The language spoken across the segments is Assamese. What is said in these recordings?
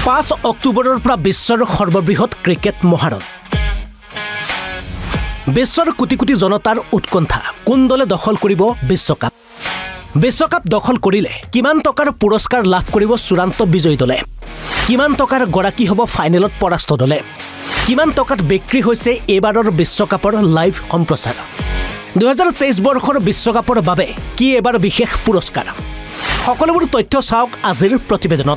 5 অক্টোবৰৰ পৰা বিশ্বৰ সৰ্ববৃহৎ ক্ৰিকেট মহাৰণ বিশ্বৰ কোটি কোটি জনতাৰ উৎকণ্ঠা কোন দলে দখল কৰিব বিশ্বকাপ দখল কৰিলে কিমান টকাৰ পুৰস্কাৰ লাভ কৰিব চূড়ান্ত বিজয়ী দলে কিমান টকাৰ গৰাকী হ'ব ফাইনেলত পৰাস্ত দলে কিমান টকাত বিক্ৰী হৈছে এবাৰৰ বিশ্বকাপৰ লাইভ সম্প্ৰচাৰ 2023 বৰ্ষৰ বিশ্বকাপৰ বাবে কি এবাৰ বিশেষ পুৰস্কাৰ সকলোবোৰ তথ্য চাওক আজিৰ প্ৰতিবেদনত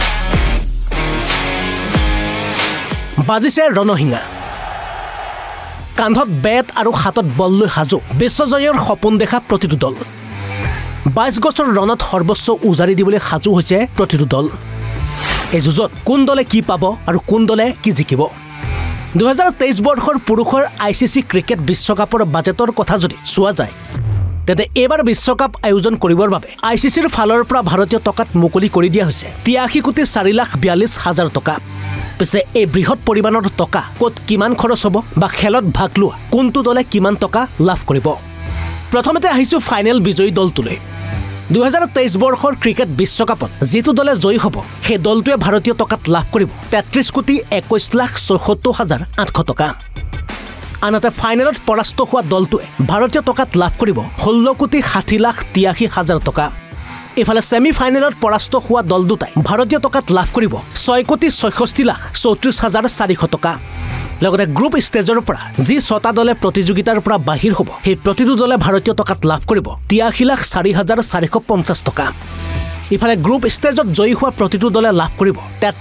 বাজিছে ৰণহিঙা কান্ধত বেট আৰু হাতত বল লৈ হাজু বিশ্বজয়ৰ সপোন দেখা প্ৰতিটো দল 22 গছৰ ৰণত সৰ্বোচ্চ উজাৰি দিবলৈ হাজু হৈছে প্ৰতিটো দল এই যুঁজত কোন দলে কি পাব আৰু কোন দলে কি জিকিব 2023 বৰ্ষৰ পুৰুষৰ ICC ক্ৰিকেট বিশ্বকাপৰ বাজেটৰ কথা যদি চোৱা যায় তেতে এবাৰ বিশ্বকাপ আয়োজন কৰিবৰ বাবে ICCৰ ফালৰ পৰা ভাৰতীয় টকাত মুকলি কৰি দিয়া হৈছে 83,42,000 টকা পিছে এই বৃহৎ পৰিমাণৰ টকা ক'ত কিমান খৰচ হ'ব বা খেলত ভাগ লোৱা কোনটো দলে কিমান টকা লাভ কৰিব প্ৰথমতে আহিছো ফাইনেল বিজয়ী দলটোলৈ 2023 বৰ্ষৰ ক্ৰিকেট বিশ্বকাপত যেটো দলে জয়ী হ'ব সেই দলটোৱে ভাৰতীয় টকাত লাভ কৰিব 33,21,74,800 টকা আনহাতে ফাইনেলত পৰাস্ত হোৱা দলটোৱে ভাৰতীয় টকাত লাভ কৰিব 16,60,83,000 টকা এফালে সেমি ফাইনেলত পৰাস্ত হোৱা দল দুটাই ভাৰতীয় টকাত লাভ কৰিব 6,66,34,400 টকা লগতে গ্ৰুপ ষ্টেজৰ পৰা যি 6টা দলে প্ৰতিযোগিতাৰ পৰা বাহিৰ হ'ব সেই প্ৰতিটো দলে ভাৰতীয় টকাত লাভ কৰিব 83,04,450 টকা ইফালে গ্ৰুপ ষ্টেজত জয়ী হোৱা প্ৰতিটো দলে লাভ কৰিব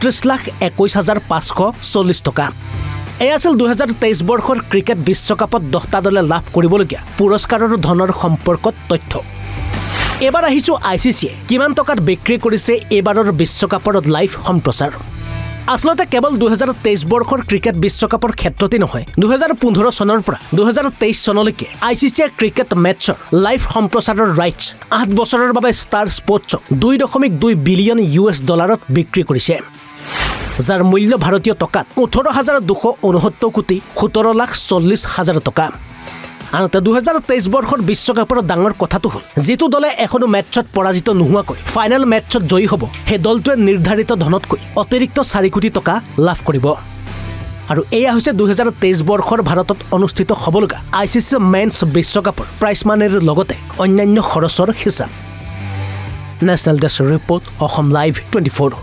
33,21,540 টকা এই আছিল 2023 বৰ্ষৰ ক্ৰিকেট বিশ্বকাপত 10টা দলে লাভ কৰিবলগীয়া পুৰস্কাৰৰ ধনৰ সম্পৰ্কত তথ্য এবাৰ আহিছো ICCয়ে কিমান টকাত বিক্ৰী কৰিছে এবাৰৰ বিশ্বকাপৰ লাইভ সম্প্ৰচাৰ আসলতে কেৱল 2023 বৰ্ষৰ ক্ৰিকেট বিশ্বকাপৰ ক্ষেত্ৰতে নহয় 2015 চনৰ পৰা 2023 চনলৈকে ICCয়ে ক্ৰিকেট মেটছৰ লাইভ সম্প্ৰচাৰৰ ৰাইটছ 8 বছৰৰ বাবে ষ্টাৰ স্পৰ্টছক 2.2 বিলিয়ন US ডলাৰত বিক্ৰী কৰিছে যাৰ মূল্য ভাৰতীয় টকাত 18,269 কোটি 17,40,000 টকা আনহাতে 2023 বৰ্ষৰ বিশ্বকাপৰ ডাঙৰ কথাটো হ'ল যেটো দলে এখনো মেটছত পৰাজিত নোহোৱাকৈ ফাইনেল মেটছত জয়ী হ'ব সেই দলটোৱে নিৰ্ধাৰিত ধনতকৈ অতিৰিক্ত 4 কোটি টকা লাভ কৰিব আৰু এয়া হৈছে 2023 বৰ্ষৰ ভাৰতত অনুষ্ঠিত হ'বলগা ICC মেন্স বিশ্বকাপৰ প্ৰাইজ মানিৰ লগতে অন্যান্য খৰচৰ হিচাপ national desk report Assam live 24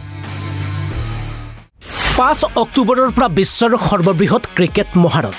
5 অক্টোবৰৰ পৰা বিশ্বৰ সৰ্ববৃহৎ ক্ৰিকেট মহাৰণ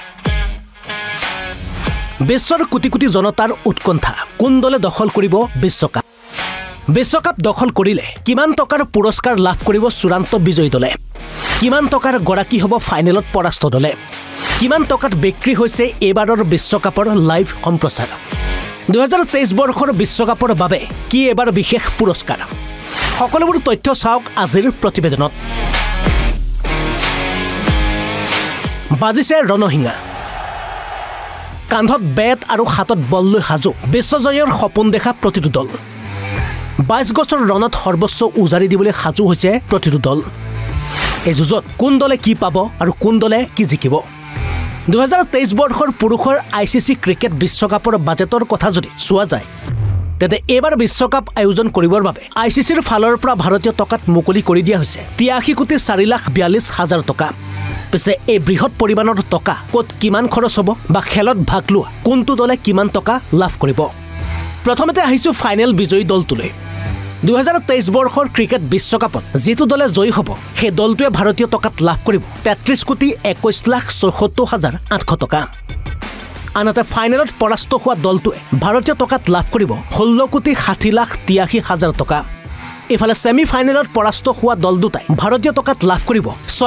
বিশ্বৰ কোটি কোটি জনতাৰ উৎকণ্ঠা কোন দলে দখল কৰিব বিশ্বকাপ দখল কৰিলে কিমান টকাৰ পুৰস্কাৰ লাভ কৰিব চূড়ান্ত বিজয়ী দলে কিমান টকাৰ গৰাকী হ'ব ফাইনেলত পৰাস্ত দলে কিমান টকাত বিক্ৰী হৈছে এবাৰৰ বিশ্বকাপৰ লাইভ সম্প্ৰচাৰ 2023 বৰ্ষৰ বিশ্বকাপৰ বাবে কি এবাৰ বিশেষ পুৰস্কাৰ সকলোবোৰ তথ্য চাওক আজিৰ প্ৰতিবেদনত বাজিছে ৰণহিঙা কান্ধত বেট আৰু হাতত বল লৈ হাজু বিশ্বজয়ৰ সপোন দেখা প্ৰতিটো দল 22 গছৰ ৰণত সৰ্বোচ্চ উজাৰি দিবলৈ হাজু হৈছে প্ৰতিটো দল এই যুঁজত কোন দলে কি পাব আৰু কোন দলে কি জিকিব 2023 বৰ্ষৰ পুৰুষৰ ICC ক্ৰিকেট বিশ্বকাপৰ বাজেটৰ কথা যদি চোৱা যায় তেতে এবাৰ বিশ্বকাপ আয়োজন কৰিবৰ বাবে ICCৰ ফালৰ পৰা ভাৰতীয় টকাত মুকলি কৰি দিয়া হৈছে 83,42,000 টকা পিছে এই বৃহৎ পৰিমাণৰ টকা ক'ত কিমান খৰচ হ'ব বা খেলত ভাগ লোৱা কোনটো দলে কিমান টকা লাভ কৰিব প্ৰথমতে আহিছো ফাইনেল বিজয়ী দলটোলৈ 2023 বৰ্ষৰ ক্ৰিকেট বিশ্বকাপত যেটো দলে জয়ী হ'ব সেই দলটোৱে ভাৰতীয় টকাত লাভ কৰিব 33,21,74,800 টকা আনহাতে ফাইনেলত পৰাস্ত হোৱা দলটোৱে ভাৰতীয় টকাত লাভ কৰিব 16,60,83,000 টকা এফালে সেমি ফাইনেলত পৰাস্ত হোৱা দল দুটাই ভাৰতীয় টকাত লাভ কৰিব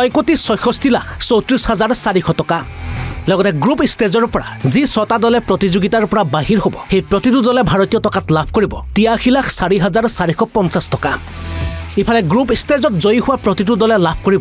6,66,34,400 টকা লগতে গ্ৰুপ ষ্টেজৰ পৰা যি 6টা দলে প্ৰতিযোগিতাৰ পৰা বাহিৰ হ'ব সেই প্ৰতিটো দলে ভাৰতীয় টকাত লাভ কৰিব 83,04,450 টকা ইফালে গ্ৰুপ ষ্টেজত জয়ী হোৱা প্ৰতিটো দলে লাভ কৰিব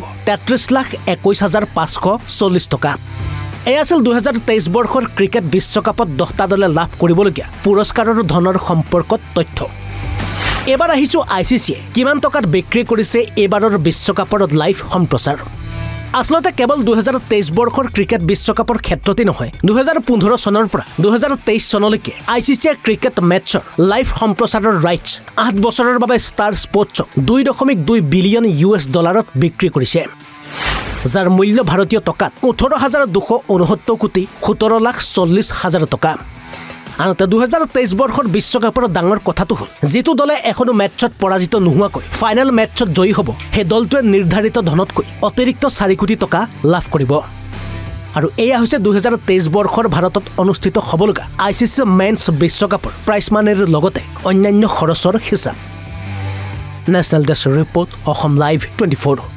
33,21,540 টকা এই আছিল 2023 বৰ্ষৰ ক্ৰিকেট বিশ্বকাপত 10টা দলে লাভ কৰিবলগীয়া পুৰস্কাৰৰ ধনৰ সম্পৰ্কত তথ্য এবাৰ আহিছো ICCয়ে কিমান টকাত বিক্ৰী কৰিছে এবাৰৰ বিশ্বকাপৰ লাইভ সম্প্ৰচাৰ আসলতে কেৱল 2023 বৰ্ষৰ ক্ৰিকেট বিশ্বকাপৰ ক্ষেত্ৰতে নহয় 2015 চনৰ পৰা 2023 চনলৈকে আইচিচিয়ে ক্ৰিকেট মেটছৰ লাইভ সম্প্ৰচাৰৰ ৰাইটছ 8 বছৰৰ বাবে ষ্টাৰ স্পৰ্টছক $2.2 বিলিয়ন বিক্ৰী কৰিছে যাৰ মূল্য ভাৰতীয় টকাত 18,269 কোটি 17,40,000 টকা আনহাতে 2023 বৰ্ষৰ বিশ্বকাপৰ ডাঙৰ কথাটো হ'ল যেটো দলে এখনো মেটছত পৰাজিত নোহোৱাকৈ ফাইনেল মেটছত জয়ী হ'ব সেই দলটোৱে নিৰ্ধাৰিত ধনতকৈ অতিৰিক্ত 4 কোটি টকা লাভ কৰিব আৰু এয়া হৈছে 2023 বৰ্ষৰ ভাৰতত অনুষ্ঠিত হ'বলগা আইচিচি মেন্স বিশ্বকাপৰ প্ৰাইজ মানিৰ লগতে অন্যান্য খৰচৰ হিচাপ national desk report Assam live 24